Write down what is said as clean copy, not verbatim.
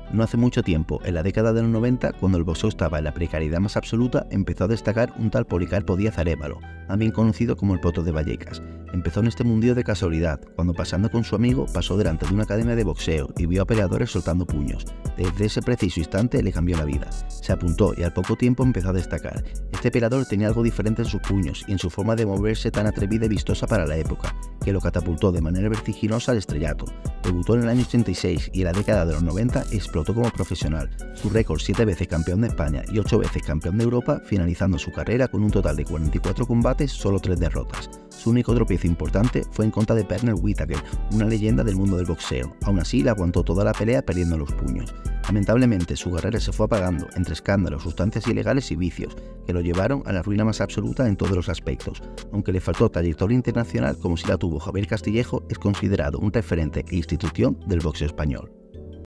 No hace mucho tiempo, en la década de los 90, cuando el boxeo estaba en la precariedad más absoluta, empezó a destacar un tal Policarpo Díaz Arévalo, también conocido como el Potro de Vallecas. Empezó en este mundillo de casualidad, cuando pasando con su amigo pasó delante de una academia de boxeo y vio a peleadores soltando puños. Desde ese preciso instante le cambió la vida. Se apuntó y al poco tiempo empezó a destacar. Este peleador tenía algo diferente en sus puños y en su forma de moverse tan atrevida y vistosa para la época, que lo catapultó de manera vertiginosa al estrellato. Debutó en el año 86 y en la década de los 90 explotó como profesional. Su récord 7 veces campeón de España y 8 veces campeón de Europa, finalizando su carrera con un total de 44 combates, solo 3 derrotas. Su único tropiezo importante fue en contra de Pernell Whitaker, una leyenda del mundo del boxeo. Aún así, le aguantó toda la pelea perdiendo los puños. Lamentablemente, su carrera se fue apagando entre escándalos, sustancias ilegales y vicios, que lo llevaron a la ruina más absoluta en todos los aspectos. Aunque le faltó trayectoria internacional como si la tuvo Javier Castillejo, es considerado un referente e institución del boxeo español.